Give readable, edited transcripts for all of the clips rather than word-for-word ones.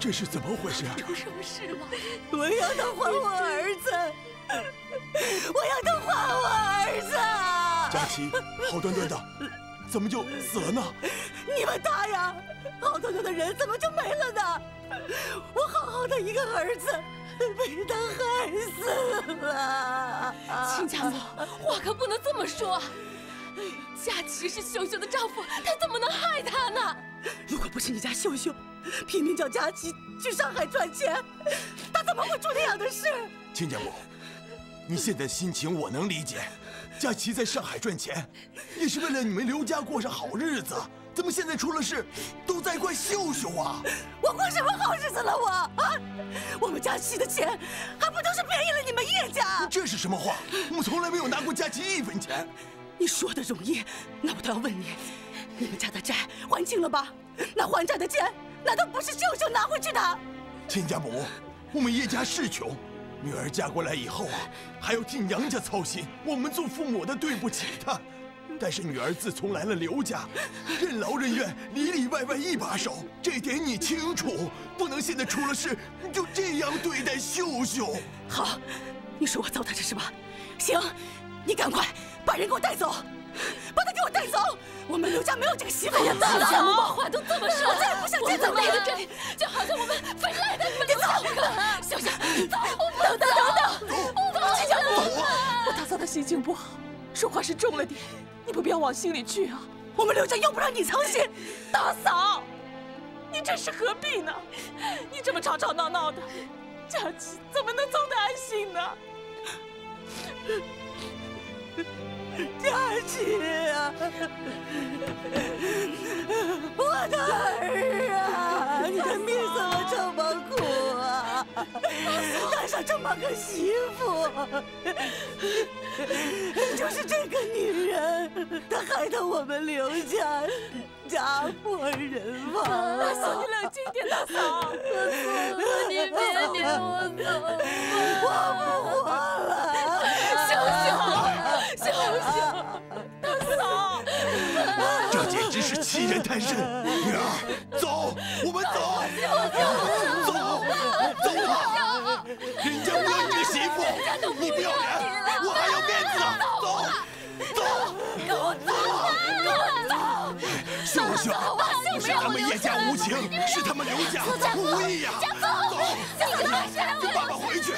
这是怎么回事？ 出什么事了？ 我要他还我儿子！我要他还我儿子！ 佳琪，好端端的，怎么就死了呢？ 你们打呀！好端端的人怎么就没了呢？我好好的一个儿子，被他害死了！ 亲家母，话可不能这么说。佳琪是秀秀的丈夫，他怎么能害她呢？ 如果不是你家秀秀拼命叫佳琪去上海赚钱，他怎么会做那样的事？ 亲家母，你现在心情我能理解。佳琪在上海赚钱，也是为了你们刘家过上好日子。怎么现在出了事，都在怪秀秀啊？ 我过什么好日子了我们佳琪的钱，还不都是便宜了你们叶家？ 这是什么话？我们从来没有拿过佳琪1分钱。 你说的容易，那我倒要问你，你们家的债还清了吧？那还债的钱，难道不是秀秀拿回去的？ 亲家母，我们叶家是穷，女儿嫁过来以后还要替娘家操心，我们做父母的对不起她。但是女儿自从来了刘家，任劳任怨，里里外外一把手，这点你清楚。不能现在出了事，你就这样对待秀秀。 好，你说我糟蹋着是吧？行，你赶快把人给我带走，把他给我带走。我们刘家没有这个媳妇。哎呀， 大嫂，把话都这么说， 我再也不想见到你了。这里就好像我们非赖在你们刘家不可。秀秀，走， 等，亲家母，我大嫂她心情不好，说话是重了点，你不必要往心里去啊。我们刘家又不让你操心。大嫂，你这是何必呢？你这么吵吵闹闹的，佳琪怎么能走得安心呢？佳琪啊，我的儿啊，你的命怎么这么苦啊？带上这么个媳妇，就是这个女人，她害得我们刘家家破人亡。大嫂，你冷静点，大嫂。 我错了，你别撵我走。 我不活了， 秀秀， 大嫂， 这简直是欺人太甚！女儿，走，我们走，走啊！人家不要你这个媳妇，你不要脸，我还要面子呢！走， 跟我走！ 秀秀，不是他们叶家无情，是他们刘家无义呀！走，跟爸爸回去。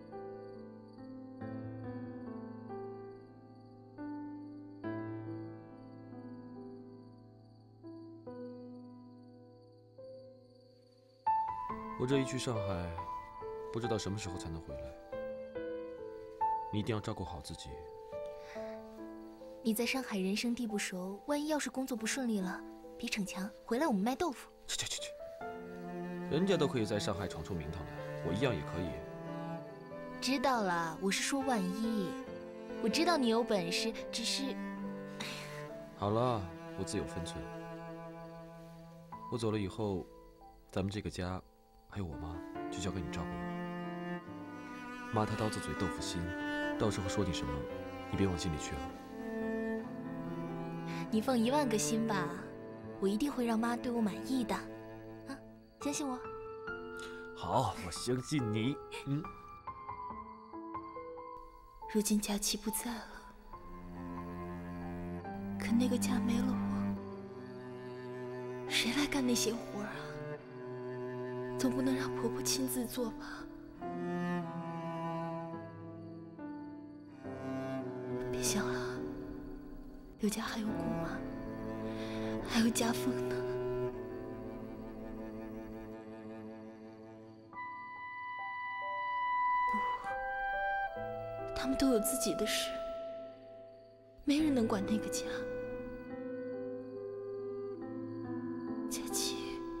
我这一去上海，不知道什么时候才能回来。你一定要照顾好自己。 你在上海人生地不熟，万一要是工作不顺利了，别逞强，回来我们卖豆腐。 去！人家都可以在上海闯出名堂来，我一样也可以。 知道了，我是说万一。我知道你有本事，只是…… 好了，我自有分寸。我走了以后，咱们这个家。还有我妈，就交给你照顾了。妈她刀子嘴豆腐心，到时候说你什么，你别往心里去了。 你放10000个心吧，我一定会让妈对我满意的。啊，相信我。 好，我相信你。 如今佳琪不在了，可那个家没了我，谁来干那些活啊？总不能让婆婆亲自做吧？别想了，刘家还有姑妈，还有家风呢。不，他们都有自己的事，没人能管那个家。佳琪。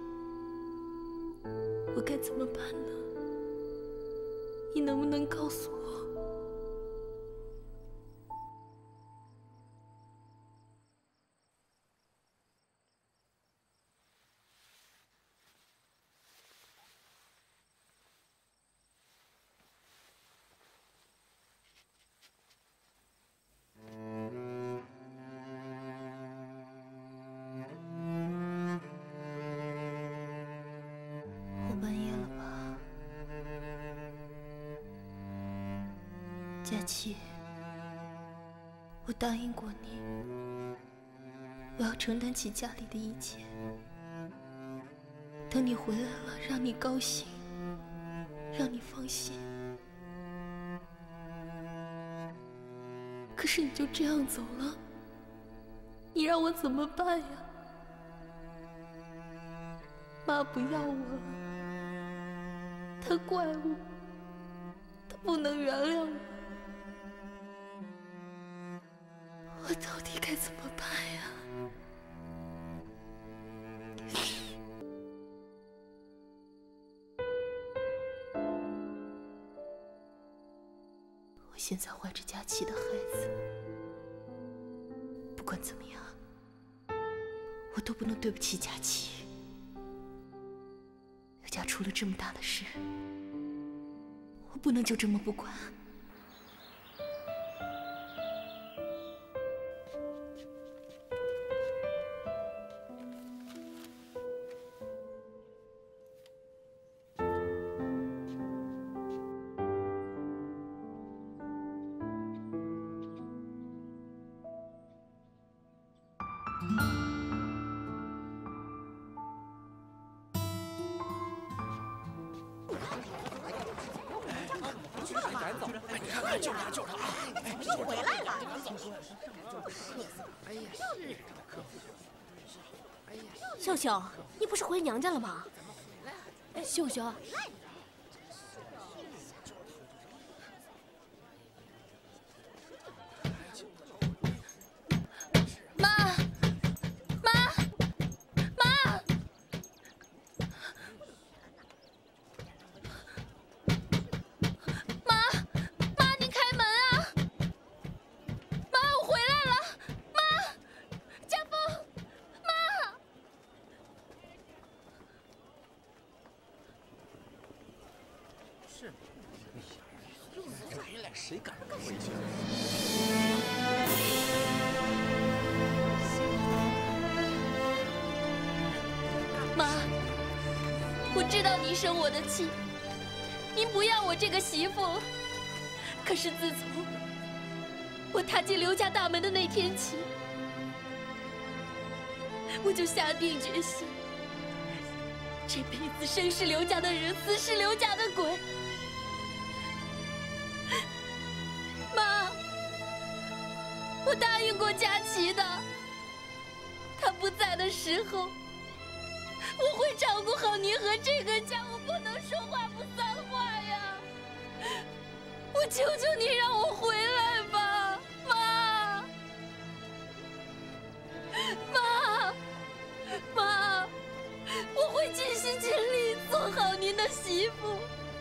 我该怎么办呢？你能不能告诉我？我半夜佳琪，我答应过你，我要承担起家里的一切。等你回来了，让你高兴，让你放心。可是你就这样走了，你让我怎么办呀？妈不要我了，她怪我，她不能原谅我，我到底该怎么办呀？我现在怀着佳琪的孩子，不管怎么样，我都不能对不起佳琪。刘家出了这么大的事，我不能就这么不管。 秀秀，你不是回娘家了吗？秀秀，妈，妈，妈，妈，你开门啊！妈，我回来了！妈，家风，妈。 谁敢回去？ 妈，我知道您生我的气，您不要我这个媳妇。可是自从我踏进刘家大门的那天起，我就下定决心，这辈子生是刘家的人，死是刘家的鬼。妈，我答应过佳琪的，她不在的时候，我会照顾好您和这个家，我不能说话不算话呀！我求求你让我回来吧，妈！妈，我会尽心尽力做好您的媳妇。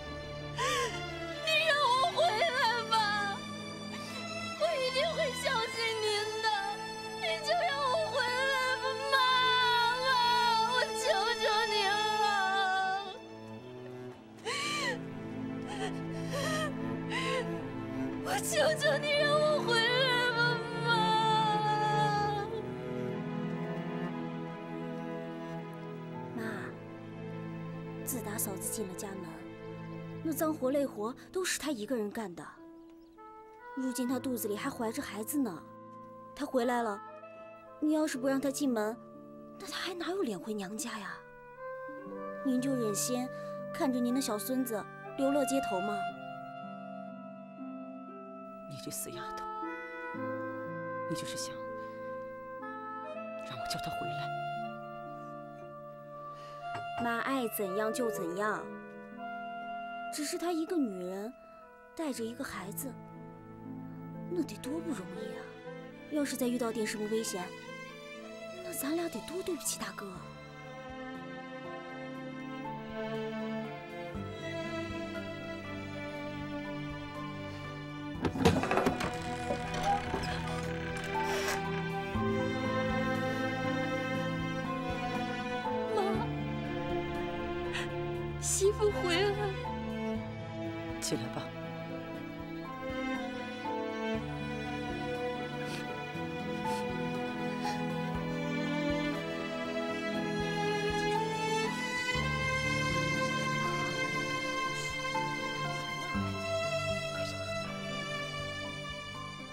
你让我回来吧，我一定会孝敬您的。你就让我回来吧，妈，我求求您了，我求求你让我回来吧，妈。 妈，自打嫂子进了家门，那脏活累活都是她一个人干的。如今她肚子里还怀着孩子呢，她回来了，你要是不让她进门，那她还哪有脸回娘家呀？您就忍心看着您的小孙子流落街头吗？ 你这死丫头，你就是想让我叫她回来？ 妈爱怎样就怎样，只是她一个女人，带着一个孩子，那得多不容易啊！要是再遇到点什么危险，那咱俩得多对不起大哥啊！ 妈，媳妇回来了。 起来吧。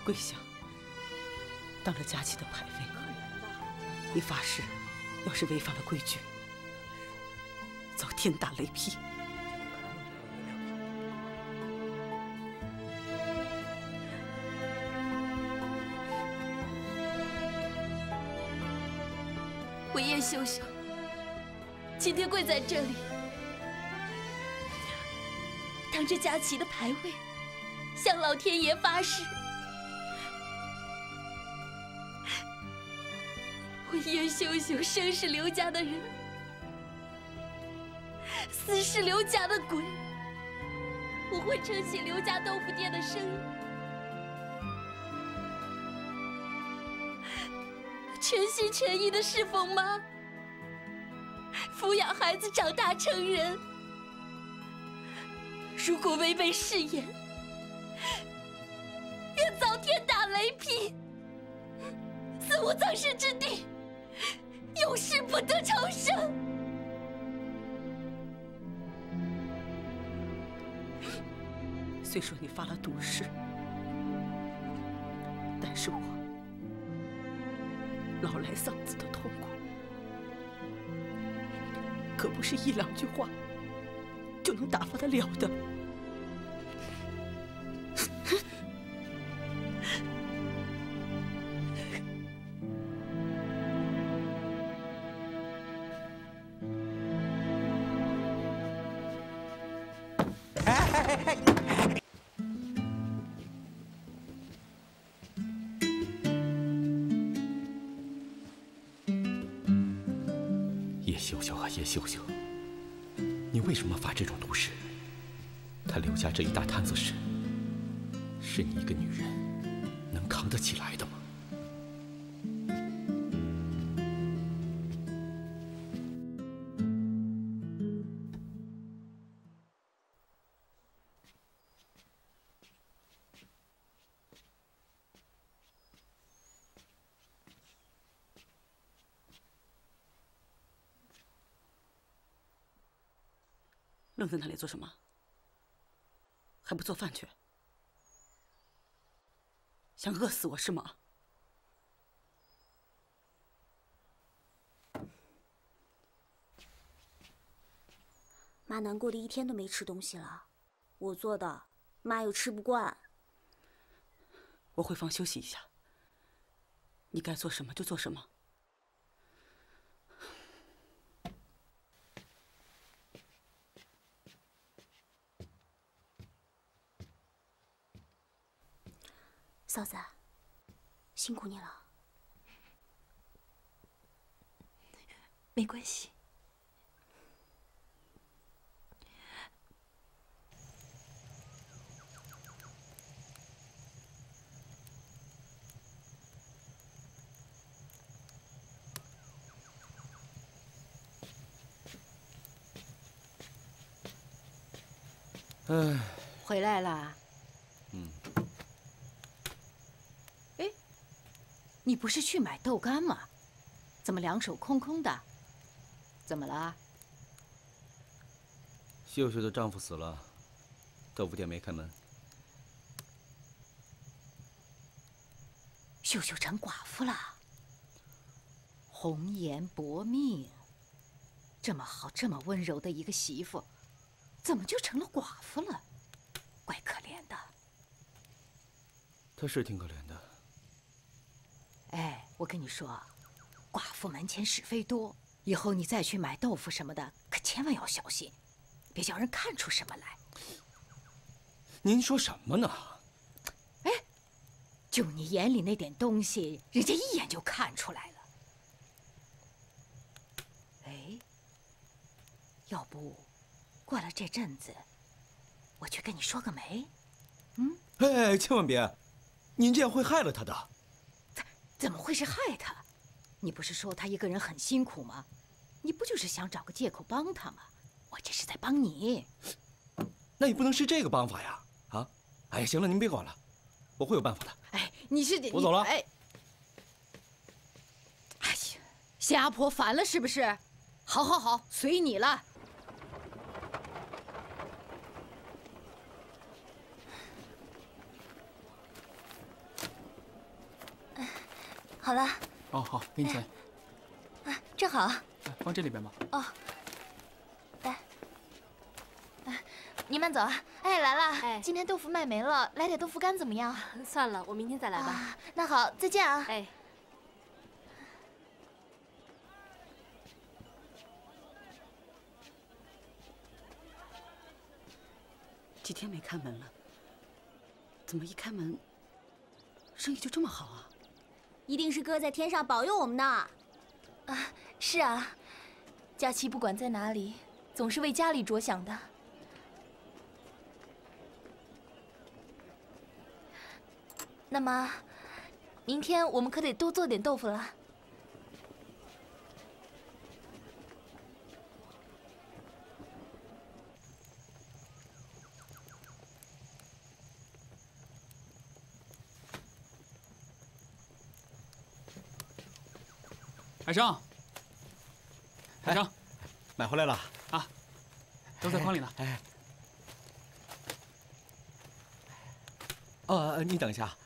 跪下，当着佳琪的牌位，你发誓，要是违反了规矩，遭天打雷劈。 我叶秀秀今天跪在这里，当着佳琪的牌位，向老天爷发誓，我叶秀秀生是刘家的人，死是刘家的鬼。我会撑起刘家豆腐店的生意，全心全意的侍奉妈，抚养孩子长大成人。如果违背誓言，愿遭天打雷劈，死无葬身之地，永世不得超生。 虽说你发了毒誓，但是我老来丧子的痛苦，可不是一两句话就能打发得了的。 叶秀秀啊，叶秀秀，你为什么发这种毒誓？他刘家这一大摊子事，是你一个女人能扛得起来的吗？ 愣在那里做什么？还不做饭去？想饿死我是吗？ 妈难过的一天都没吃东西了，我做的，妈又吃不惯。 我回房休息一下，你该做什么就做什么。 嫂子，辛苦你了。 没关系。 回来啦。哎，你不是去买豆干吗？怎么两手空空的？怎么了？ 秀秀的丈夫死了，豆腐店没开门。 秀秀成寡妇了。红颜薄命，这么好、这么温柔的一个媳妇，怎么就成了寡妇了？怪可怜的。 她是挺可怜的。 哎，我跟你说，寡妇门前是非多，以后你再去买豆腐什么的，可千万要小心，别叫人看出什么来。 您说什么呢？ 哎，就你眼里那点东西，人家一眼就看出来了。哎，要不过了这阵子，我去跟你说个媒。 哎，千万别！您这样会害了她的。 怎么会是害他？你不是说他一个人很辛苦吗？你不就是想找个借口帮他吗？我这是在帮你。 那也不能是这个帮法呀！啊！哎，行了，您别管了，我会有办法的。 哎，你是我走了。 哎，哎呀，嫌阿婆烦了是不是？好，好，好，随你了。 好了。 哦，好，给你钱。 啊，正好。 放这里边吧。 哦。来。你慢走啊！哎，来了。哎，今天豆腐卖没了，来点豆腐干怎么样？ 算了，我明天再来吧。 啊，那好，再见啊。 哎。 几天没开门了，怎么一开门，生意就这么好啊？ 一定是哥在天上保佑我们呢。 啊，是啊，佳琪不管在哪里，总是为家里着想的。那么，明天我们可得多做点豆腐了。 海生，海生， 买回来了啊，都在筐里呢。 哎，你等一下。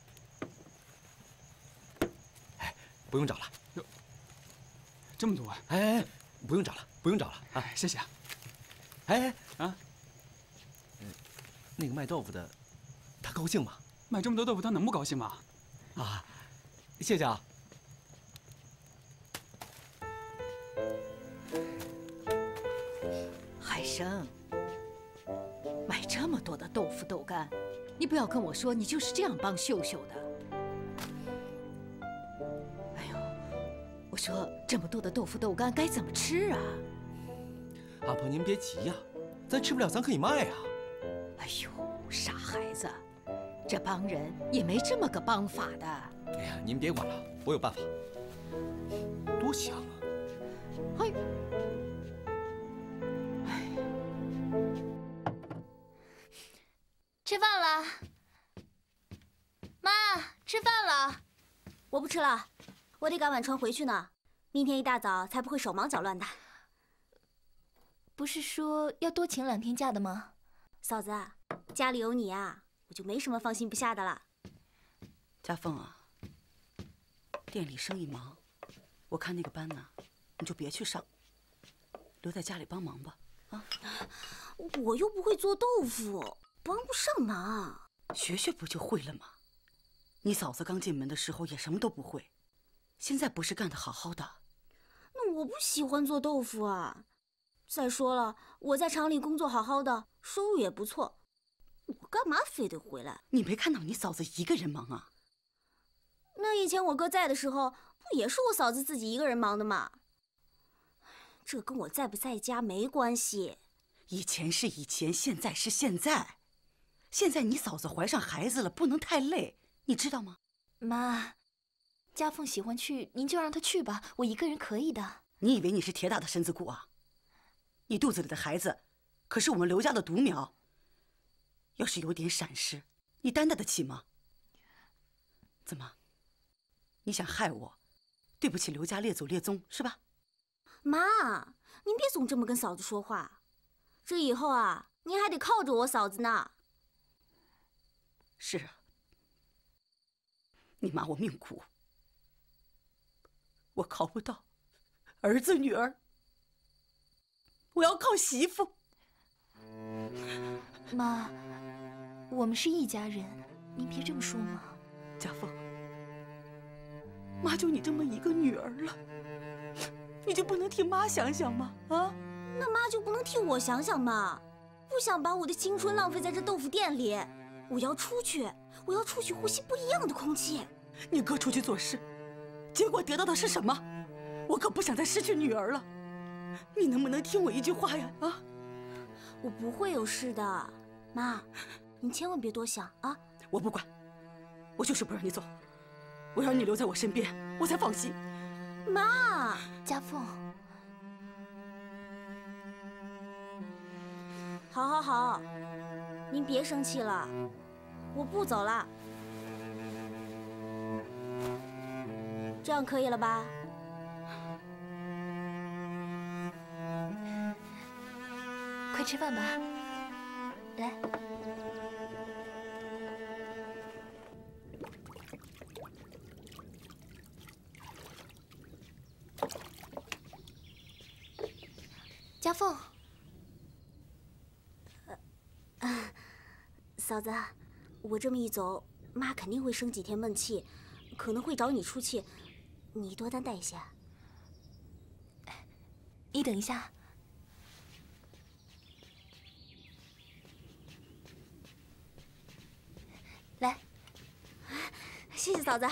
哎，不用找了。 哟，这么多啊！ 哎，不用找了，不用找了啊！ 谢谢啊。 哎啊， 那个卖豆腐的，他高兴吗？ 卖这么多豆腐，他能不高兴吗？ 啊，谢谢啊。 海生，买这么多的豆腐豆干，你不要跟我说你就是这样帮秀秀的。哎呦，我说这么多的豆腐豆干该怎么吃啊？ 阿婆您别急呀，咱吃不了咱可以卖啊。 哎呦，傻孩子，这帮人也没这么个帮法的。 哎呀，您别管了，我有办法。多香啊！ 哎。 吃饭了，妈，吃饭了。 我不吃了，我得赶晚船回去呢，明天一大早才不会手忙脚乱的。 不是说要多请2天假的吗？ 嫂子，家里有你啊，我就没什么放心不下的了。 家凤啊，店里生意忙，我看那个班呢，你就别去上，留在家里帮忙吧。啊， 我又不会做豆腐。帮不上忙， 学学不就会了吗？你嫂子刚进门的时候也什么都不会，现在不是干得好好的？ 那我不喜欢做豆腐啊。再说了，我在厂里工作好好的，收入也不错，我干嘛非得回来？ 你没看到你嫂子一个人忙啊？ 那以前我哥在的时候，不也是我嫂子自己一个人忙的吗？这跟我在不在家没关系。 以前是以前，现在是现在。现在你嫂子怀上孩子了，不能太累，你知道吗？ 妈，家凤喜欢去，您就让她去吧，我一个人可以的。 你以为你是铁打的身子骨啊？你肚子里的孩子，可是我们刘家的独苗。要是有点闪失，你担待得起吗？怎么？你想害我，对不起刘家列祖列宗是吧？ 妈，您别总这么跟嫂子说话，这以后啊，您还得靠着我嫂子呢。 是啊，你骂我命苦，我靠不到儿子女儿，我要靠媳妇。 妈，我们是一家人，您别这么说嘛。 家凤，妈就你这么一个女儿了，你就不能替妈想想吗？啊？ 那妈就不能替我想想吗？不想把我的青春浪费在这豆腐店里。我要出去，我要出去呼吸不一样的空气。 你哥出去做事，结果得到的是什么？我可不想再失去女儿了。你能不能听我一句话呀？啊！ 我不会有事的，妈，你千万别多想啊！ 我不管，我就是不让你走，我要你留在我身边，我才放心。 妈， 家凤， 好好好，您别生气了，我不走了，这样可以了吧？ 快吃饭吧，来。 家凤， 嫂子，我这么一走，妈肯定会生几天闷气，可能会找你出气，你多担待一些。 你等一下。来， 谢谢嫂子。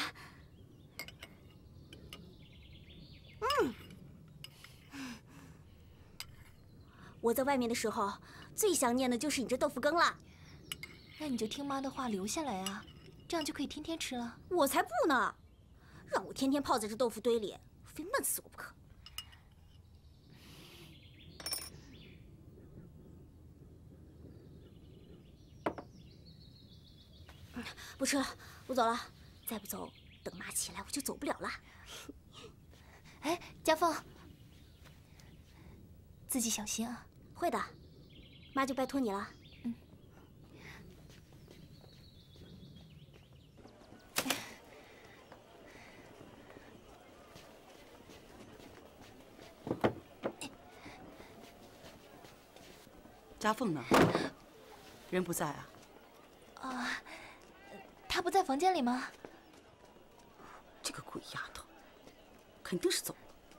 我在外面的时候，最想念的就是你这豆腐羹了。 那你就听妈的话留下来啊，这样就可以天天吃了。 我才不呢！让我天天泡在这豆腐堆里，非闷死我不可。不吃了，我走了。再不走，等妈起来我就走不了了。 哎，家凤，自己小心啊。 会的，妈就拜托你了。 家凤呢？人不在啊？ 她不在房间里吗？ 这个鬼丫头，肯定是走了。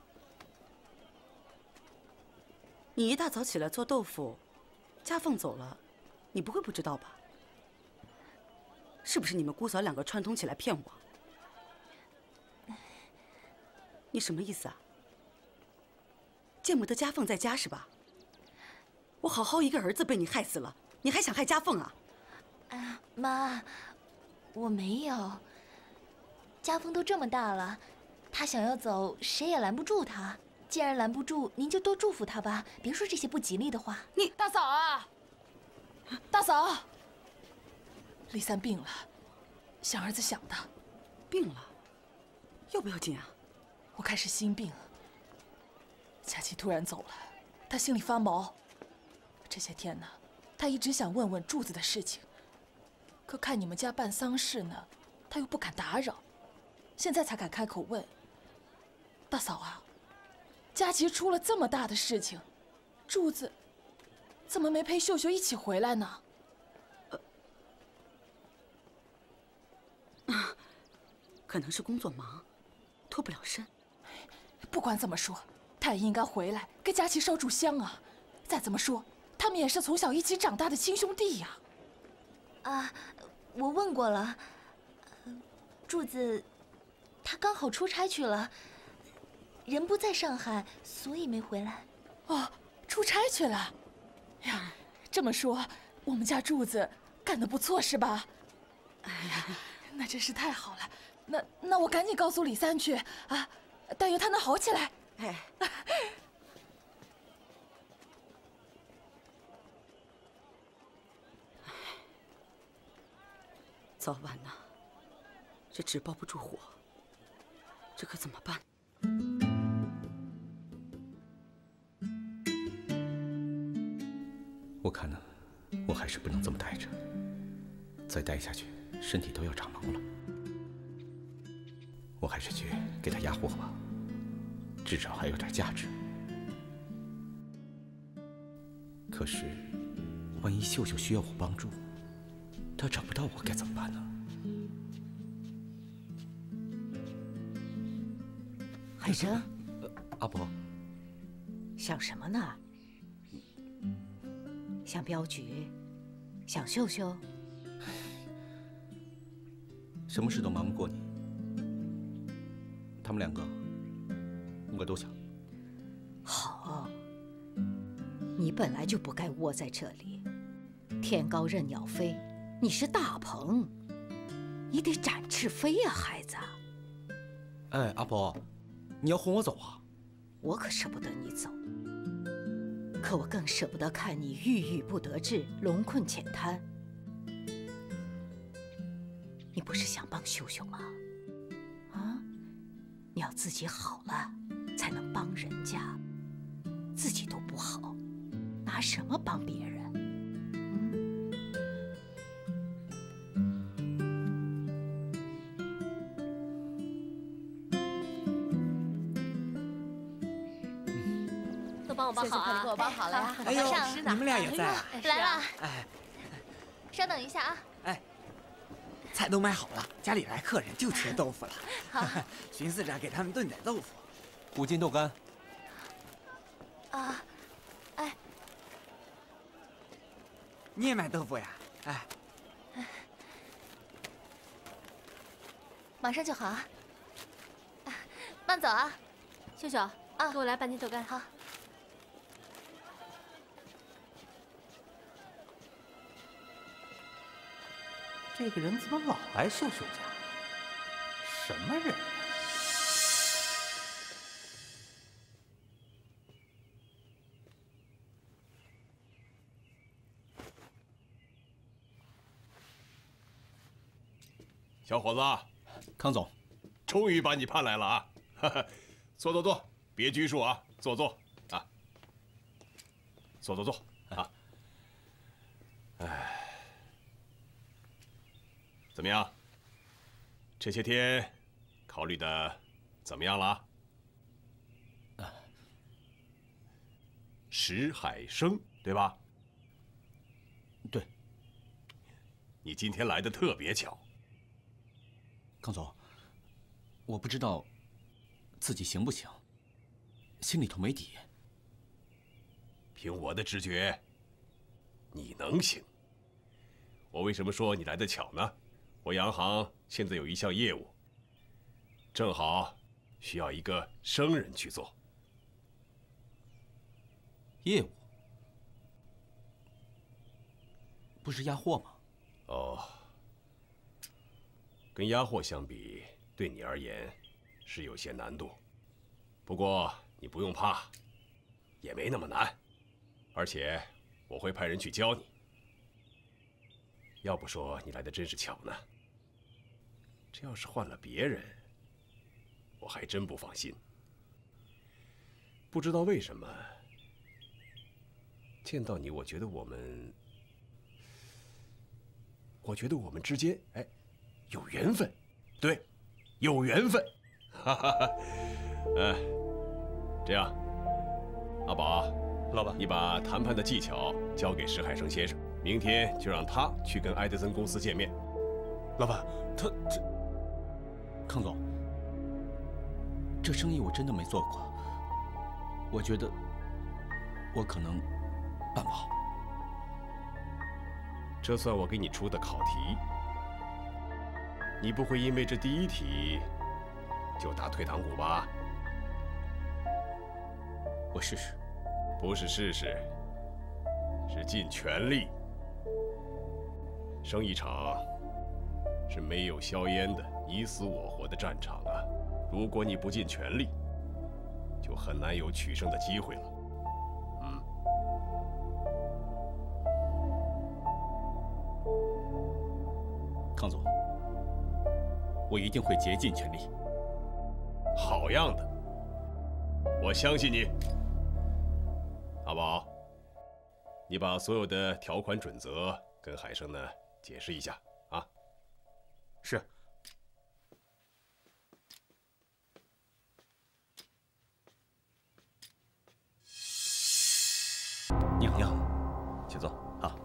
你一大早起来做豆腐，家凤走了，你不会不知道吧？是不是你们姑嫂两个串通起来骗我？你什么意思啊？见不得家凤在家是吧？我好好一个儿子被你害死了，你还想害家凤啊？ 妈，我没有。家凤都这么大了，她想要走，谁也拦不住她。既然拦不住，您就多祝福她吧，别说这些不吉利的话。 你大嫂啊，大嫂，李三病了，想儿子想的。 病了？要不要紧啊？ 我看是心病。佳琪突然走了，他心里发毛。这些天呢，他一直想问问柱子的事情，可看你们家办丧事呢，他又不敢打扰，现在才敢开口问。大嫂啊，佳琪出了这么大的事情，柱子怎么没陪秀秀一起回来呢？ 可能是工作忙，脱不了身。 不管怎么说，他也应该回来给佳琪烧炷香啊！再怎么说，他们也是从小一起长大的亲兄弟呀。 我问过了，柱子他刚好出差去了，人不在上海，所以没回来。 哦，出差去了。呀，这么说，我们家柱子干得不错是吧？哎呀，那真是太好了。那我赶紧告诉李三去啊，但愿他能好起来。 哎，早晚呐，这纸包不住火，这可怎么办？ 我看呢，我还是不能这么待着，再待下去，身体都要长毛了。我还是去给他压货吧，至少还有点价值。可是，万一秀秀需要我帮助，她找不到我该怎么办呢？ 海生， 阿婆， 想什么呢？想镖局，想秀秀？ 什么事都瞒不过你。他们两个，我都想。 好，你本来就不该窝在这里。天高任鸟飞，你是大鹏，你得展翅飞呀，孩子。 哎，阿婆，你要轰我走啊？ 我可舍不得你走，可我更舍不得看你郁郁不得志，龙困浅滩。你不是想帮秀秀吗？啊，你要自己好了，才能帮人家。自己都不好，拿什么帮别人？ 都帮我包好啊！ 给我包好了呀。 哎呦，你们俩也在啊？ 来了。 哎， 稍等一下啊。 哎，菜都买好了，家里来客人就缺豆腐了。 好， 寻思着给他们炖点豆腐。 5斤豆干。 啊，哎， 你也买豆腐呀？哎， 马上就好啊。慢走啊， 秀秀啊，给我来半斤豆干。 好。 这个人怎么老来秀秀家？什么人？ 小伙子， 康总， 终于把你盼来了啊！哈哈，坐，别拘束啊，坐啊，坐啊！哎，怎么样？这些天考虑的怎么样了？石海生，对吧？ 对。 你今天来的特别巧。 康总，我不知道自己行不行，心里头没底。 凭我的直觉，你能行。我为什么说你来得巧呢？我洋行现在有一项业务，正好需要一个生人去做。 业务？不是压货吗？ 哦。 跟压货相比，对你而言是有些难度。不过你不用怕，也没那么难，而且我会派人去教你。要不说你来的真是巧呢。这要是换了别人，我还真不放心。不知道为什么，见到你，我觉得我们之间，哎。 有缘分，对，有缘分，哈哈哈。这样，阿宝， 老板， 你把谈判的技巧交给石海生先生，明天就让他去跟埃德森公司见面。 老板，康总，这生意我真的没做过，我觉得我可能办不好。 这算我给你出的考题。 你不会因为这第一题就打退堂鼓吧？ 我试试。 不是试试，是尽全力。生意场是没有硝烟的你死我活的战场啊！如果你不尽全力，就很难有取胜的机会了。 康总。 我一定会竭尽全力。 好样的，我相信你。阿宝，你把所有的条款准则跟海生呢解释一下啊。 是。 你好，请坐。好。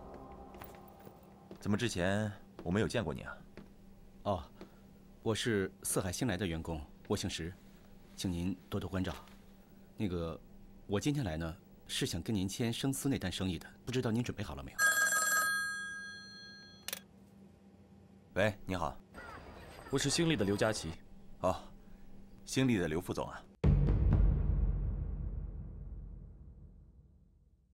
怎么之前我没有见过你啊？ 哦。 我是四海新来的员工，我姓石，请您多多关照。那个，我今天来呢，是想跟您签生丝那单生意的，不知道您准备好了没有？ 喂，你好， 我是兴利的刘佳琪。 哦，兴利的刘副总啊。